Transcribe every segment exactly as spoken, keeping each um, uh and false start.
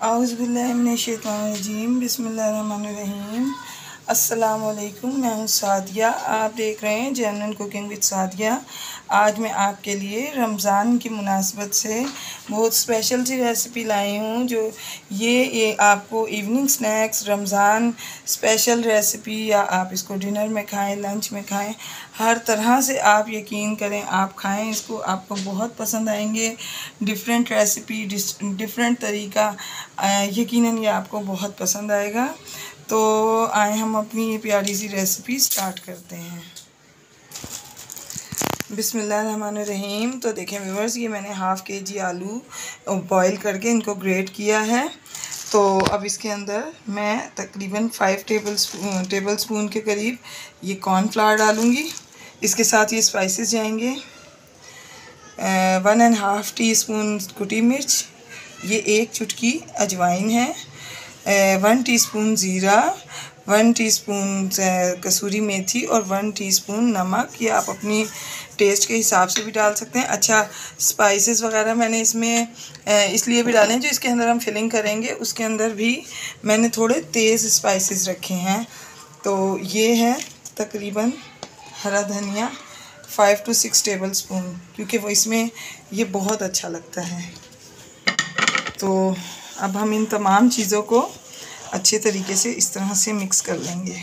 औज़ुबिल्लाहिमिनश्शैतानिर्रजीम बिस्मिल्लाहिर्रहमानिर्रहीम। अस्सलाम वालेकुम, मैं हूँ सादिया। आप देख रहे हैं जेन्युइन कुकिंग विद सादिया। आज मैं आपके लिए रमज़ान की मुनासबत से बहुत स्पेशल सी रेसिपी लाई हूँ, जो ये ये आपको evening snacks Ramzan special recipe, या आप इसको डिनर में खाएं, लंच में खाएं, हर तरह से आप यकीन करें आप खाएं इसको, आपको बहुत पसंद आएंगे। डिफरेंट रेसिपी, डिफरेंट तरीका, यकीनन ये आपको बहुत पसंद आएगा। तो आए हम अपनी ये प्यारी सी रेसिपी स्टार्ट करते हैं। बिस्मिल्लाहिर्रहमानिर्रहीम। तो देखें व्यूअर्स, ये मैंने हाफ़ के जी आलू बॉईल करके इनको ग्रेट किया है। तो अब इसके अंदर मैं तकरीबन five tablespoon tablespoon के करीब ये कॉर्नफ्लावर डालूँगी। इसके साथ ये स्पाइसेस जाएंगे, one and half teaspoon कुटी मिर्च, ये एक चुटकी अजवाइन है, वन टीस्पून ज़ीरा, वन टीस्पून कसूरी मेथी और वन टीस्पून नमक। ये आप अपनी टेस्ट के हिसाब से भी डाल सकते हैं। अच्छा, स्पाइसेस वगैरह मैंने इसमें इसलिए भी डालें, जो इसके अंदर हम फिलिंग करेंगे उसके अंदर भी मैंने थोड़े तेज़ स्पाइसेस रखे हैं। तो ये है तकरीबन हरा धनिया five two six tablespoon, क्योंकि वो इसमें ये बहुत अच्छा लगता है। तो अब हम इन तमाम चीज़ों को अच्छे तरीके से इस तरह से मिक्स कर लेंगे।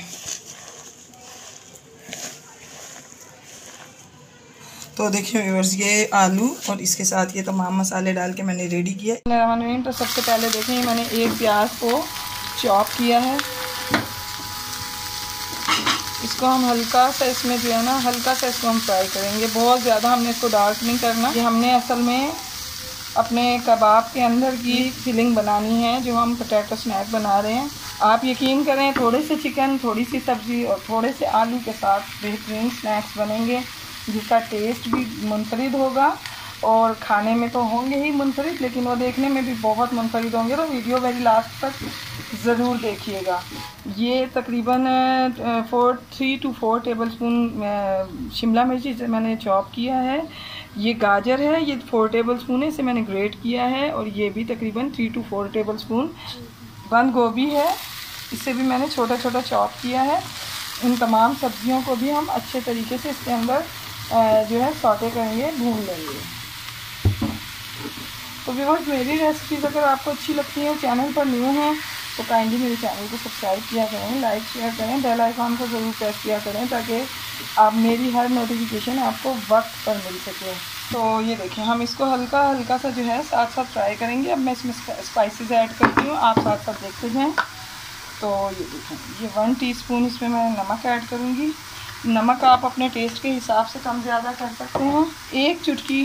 तो देखिए व्यूअर्स, ये आलू और इसके साथ ये तमाम मसाले डाल के मैंने रेडी किया है। तो सबसे पहले देखें, मैंने एक प्याज को चॉप किया है। इसको हम हल्का सा, इसमें जो है ना हल्का सा इसको हम फ्राई करेंगे, बहुत ज़्यादा हमने इसको डार्क नहीं करना। ये हमने असल में अपने कबाब के अंदर की फिलिंग बनानी है, जो हम पोटैटो स्नैक बना रहे हैं। आप यकीन करें, थोड़े से चिकन, थोड़ी सी सब्ज़ी और थोड़े से आलू के साथ बेहतरीन स्नैक्स बनेंगे, जिसका टेस्ट भी मुनफरिद होगा और खाने में तो होंगे ही मुनफरिद, लेकिन वो देखने में भी बहुत मुनफरिद होंगे। तो वीडियो मेरी लास्ट तक ज़रूर देखिएगा। ये तकरीबन four three two four tablespoon शिमला मिर्ची मैंने चॉप किया है। ये गाजर है, ये फोर टेबल स्पून है, इसे मैंने ग्रेट किया है। और ये भी तकरीबन three two four tablespoon बंद गोभी है, इसे भी मैंने छोटा छोटा चॉप किया है। इन तमाम सब्जियों को भी हम अच्छे तरीके से इसके अंदर जो है सौटे करेंगे, भून लेंगे। तो व्यूअर्स, मेरी रेसिपीज़ अगर आपको अच्छी लगती हैं, चैनल पर न्यू हैं तो काइंडली मेरे चैनल को सब्सक्राइब किया करें, लाइक शेयर करें, बेल आइकॉन को ज़रूर प्रेस किया करें, ताकि आप मेरी हर नोटिफिकेशन आपको वक्त पर मिल सके। तो ये देखें, हम इसको हल्का हल्का सा जो है साथ साथ फ्राई करेंगे। अब मैं इसमें स्पाइसेस ऐड करती हूँ, आप साथ साथ देखते जाएँ। तो ये देखें, ये वन टीस्पून इसमें मैं नमक ऐड करूँगी। नमक आप अपने टेस्ट के हिसाब से कम ज़्यादा कर सकते हैं। एक चुटकी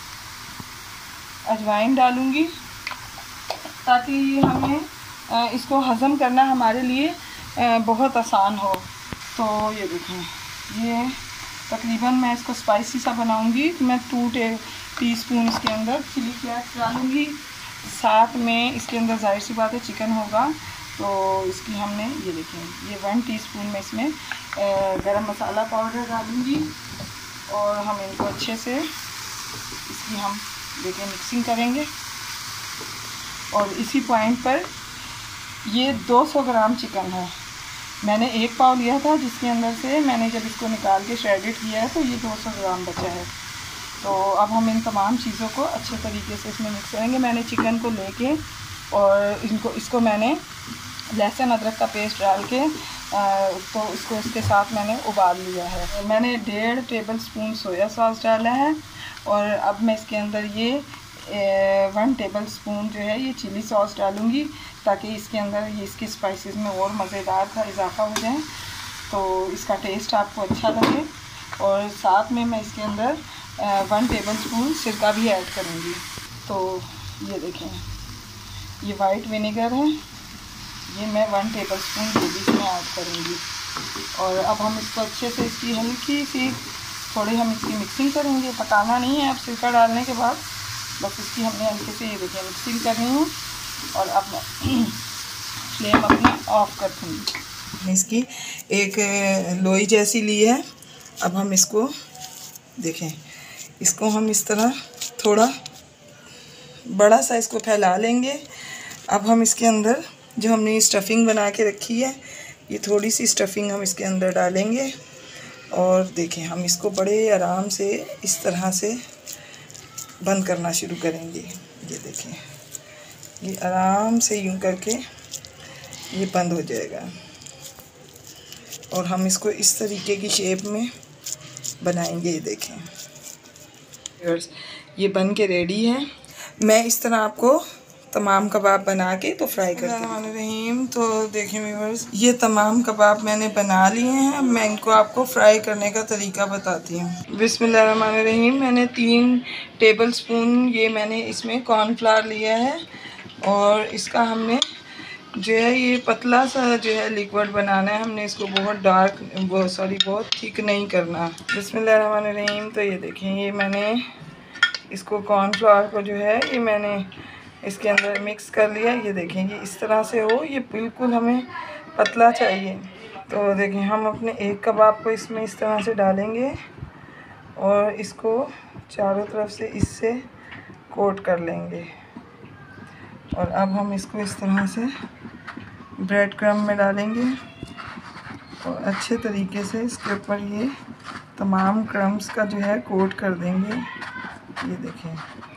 अजवाइन डालूँगी, ताकि हमें इसको हज़म करना हमारे लिए बहुत आसान हो। तो ये देखें, ये तकरीबन मैं इसको स्पाइसी सा बनाऊंगी। मैं टू टी स्पून इसके अंदर चिली फ्लेक्स डालूंगी। साथ में इसके अंदर जाहिर सी बात है चिकन होगा, तो इसकी हमने ये देखें, ये वन टीस्पून में इसमें गरम मसाला पाउडर डालूंगी। और हम इनको अच्छे से इसकी हम देखें मिक्सिंग करेंगे। और इसी पॉइंट पर ये दो सौ ग्राम चिकन है, मैंने एक पाव लिया था, जिसके अंदर से मैंने जब इसको निकाल के श्रेडेड किया है तो ये दो सौ ग्राम बचा है। तो अब हम इन तमाम चीज़ों को अच्छे तरीके से इसमें मिक्स करेंगे। मैंने चिकन को लेके और इनको इसको मैंने लहसुन अदरक का पेस्ट डाल के तो इसको इसके साथ मैंने उबाल लिया है। मैंने डेढ़ टेबल स्पून सोया सॉस डाला है। और अब मैं इसके अंदर ये वन टेबल स्पून जो है ये चिली सॉस डालूँगी, ताकि इसके अंदर ये इसके स्पाइसेस में और मज़ेदार का इजाफा हो जाए, तो इसका टेस्ट आपको अच्छा लगे। और साथ में मैं इसके अंदर वन टेबल स्पून सिरका भी ऐड करूँगी। तो ये देखें, ये वाइट विनेगर है, ये मैं वन टेबल स्पून ये भी इसमें ऐड करूँगी। और अब हम इसको अच्छे से, इसकी हल्की सी थोड़ी हम इसकी मिक्सिंग करेंगे। पकाना नहीं है अब सिरका डालने के बाद, बस इसकी हमने हल्के से ये देखिए मिक्सिंग करनी है। और अब मैं फ्लेम अपना ऑफ कर दूँगी। इसकी एक लोई जैसी ली है। अब हम इसको देखें, इसको हम इस तरह थोड़ा बड़ा सा इसको फैला लेंगे अब हम इसके अंदर जो हमने स्टफ़िंग बना के रखी है, ये थोड़ी सी स्टफ़िंग हम इसके अंदर डालेंगे और देखें हम इसको बड़े आराम से इस तरह से बंद करना शुरू करेंगे। ये देखें, ये आराम से यूं करके ये बंद हो जाएगा और हम इसको इस तरीके की शेप में बनाएंगे। ये देखें ये बन के रेडी है। मैं इस तरह आपको तमाम कबाब बना के तो फ्राई करके रहीम। तो देखें व्यूअर्स, ये तमाम कबाब मैंने बना लिए हैं। मैं इनको आपको फ्राई करने का तरीका बताती हूँ। बिस्मिल्लाहिर्रहमानिर्रहीम। मैंने तीन टेबल स्पून ये मैंने इसमें कॉर्नफ्लावर लिया है और इसका हमने जो है ये पतला सा जो है लिक्विड बनाना है। हमने इसको बहुत डार्क वो सॉरी बहुत थिक नहीं करना। बिस्मिल्लाहिर्रहमानिर्रहीम। तो ये देखें, ये मैंने इसको कॉर्नफ्लावर को जो है ये मैंने इसके अंदर मिक्स कर लिया। ये देखें, ये इस तरह से हो, ये बिल्कुल हमें पतला चाहिए। तो देखें हम अपने एक कबाब को इसमें इस तरह से डालेंगे और इसको चारों तरफ से इससे कोट कर लेंगे। और अब हम इसको इस तरह से ब्रेड क्रम्ब में डालेंगे और अच्छे तरीके से इसके ऊपर ये तमाम क्रम्ब्स का जो है कोट कर देंगे। ये देखें,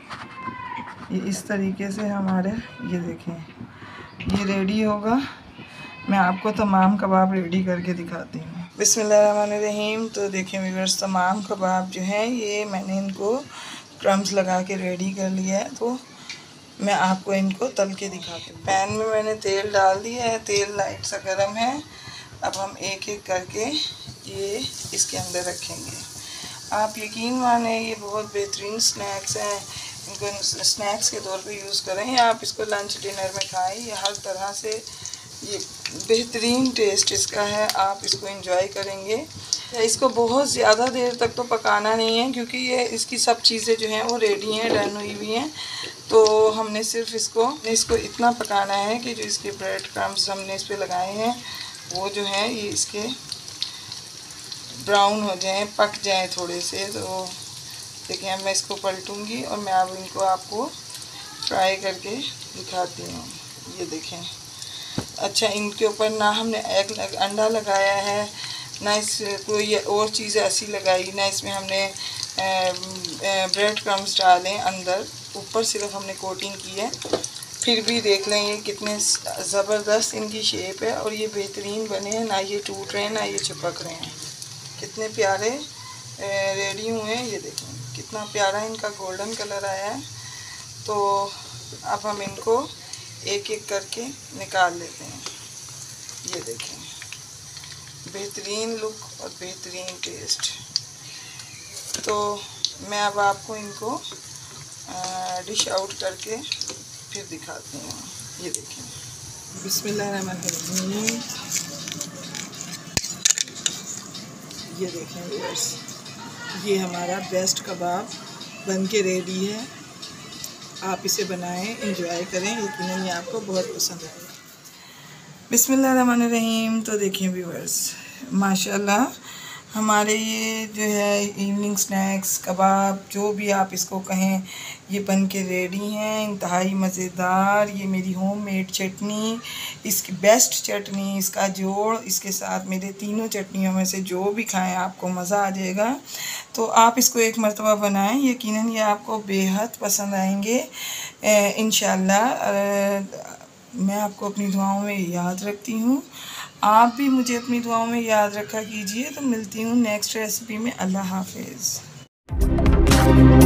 ये इस तरीके से हमारे ये देखें ये रेडी होगा। मैं आपको तमाम कबाब रेडी करके दिखाती हूँ। बिस्मिल्लाहिर्रहमानिर्रहीम। तो देखें व्यूअर्स, तमाम कबाब जो हैं ये मैंने इनको क्रम्ब्स लगा के रेडी कर लिया है। तो मैं आपको इनको तल के दिखाती हूँ। पैन में मैंने तेल डाल दिया है, तेल लाइट सा गर्म है। अब हम एक एक करके ये इसके अंदर रखेंगे। आप यकीन माने ये बहुत बेहतरीन स्नैक्स हैं। इनको स्नैक्स के तौर पे यूज़ करें या आप इसको लंच डिनर में खाएं। ये हर तरह से ये बेहतरीन टेस्ट इसका है, आप इसको एंजॉय करेंगे। इसको बहुत ज़्यादा देर तक तो पकाना नहीं है क्योंकि ये इसकी सब चीज़ें जो हैं वो रेडी हैं, डन हुई हुई हैं। तो हमने सिर्फ इसको इसको इतना पकाना है कि जो इसके ब्रेड क्रम्ब्स हमने इस पर लगाए हैं वो जो है ये इसके ब्राउन हो जाएं, पक जाएं थोड़े से। तो देखिए अब मैं इसको पलटूंगी और मैं अब इनको आपको फ्राई करके दिखाती हूँ। ये देखें, अच्छा इनके ऊपर ना हमने एग लग, अंडा लगाया है, ना इस कोई और चीज़ ऐसी लगाई, ना इसमें हमने ब्रेड क्रम्ब्स डालें अंदर, ऊपर सिर्फ हमने कोटिंग की है। फिर भी देख लें ये कितने ज़बरदस्त इनकी शेप है और ये बेहतरीन बने हैं, ना ये टूट रहे हैं ना ये चिपक रहे हैं। कितने प्यारे रेडी हुए हैं। ये देखें कितना प्यारा इनका गोल्डन कलर आया है। तो अब हम इनको एक एक करके निकाल लेते हैं। ये देखें बेहतरीन लुक और बेहतरीन टेस्ट। तो मैं अब आपको इनको डिश आउट करके फिर दिखाती हूँ। ये देखें, बिस्मिल्लाहिर्रहमानिर्रहीम। ये देखें व्यूअर्स, ये हमारा बेस्ट कबाब बन के रेडी है। आप इसे बनाएं, एंजॉय करें, यकीनन ये आपको बहुत पसंद आएगा। बिस्मिल्लाहिर्रहमानिर्रहीम। तो देखें व्यूअर्स, माशाल्लाह हमारे ये जो है इवनिंग स्नैक्स कबाब जो भी आप इसको कहें ये बन के रेडी हैं, इंतहाई मज़ेदार। ये मेरी होममेड चटनी, इसकी बेस्ट चटनी, इसका जोड़, इसके साथ मेरे तीनों चटनियों में से जो भी खाएं आपको मज़ा आ जाएगा। तो आप इसको एक मरतबा बनाएं, यकीनन ये आपको बेहद पसंद आएंगे इंशाल्लाह। मैं आपको अपनी दुआओं में याद रखती हूँ, आप भी मुझे अपनी दुआओं में याद रखा कीजिए। तो मिलती हूँ नेक्स्ट रेसिपी में। अल्लाह हाफिज़।